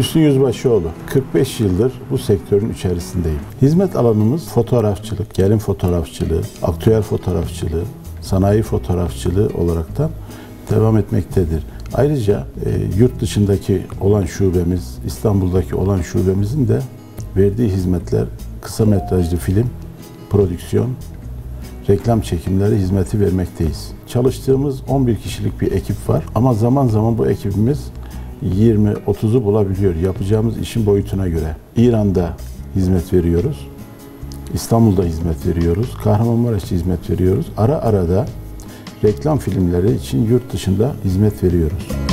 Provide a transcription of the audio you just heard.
Hüsnü Yüzbaşıoğlu. 45 yıldır bu sektörün içerisindeyim. Hizmet alanımız fotoğrafçılık, gelin fotoğrafçılığı, aktüel fotoğrafçılığı, sanayi fotoğrafçılığı olaraktan devam etmektedir. Ayrıca yurt dışındaki olan şubemiz, İstanbul'daki olan şubemizin de verdiği hizmetler kısa metrajlı film, prodüksiyon, reklam çekimleri hizmeti vermekteyiz. Çalıştığımız 11 kişilik bir ekip var ama zaman zaman bu ekibimiz 20-30'u bulabiliyor yapacağımız işin boyutuna göre. İran'da hizmet veriyoruz, İstanbul'da hizmet veriyoruz, Kahramanmaraş'ta hizmet veriyoruz. Ara ara da reklam filmleri için yurt dışında hizmet veriyoruz.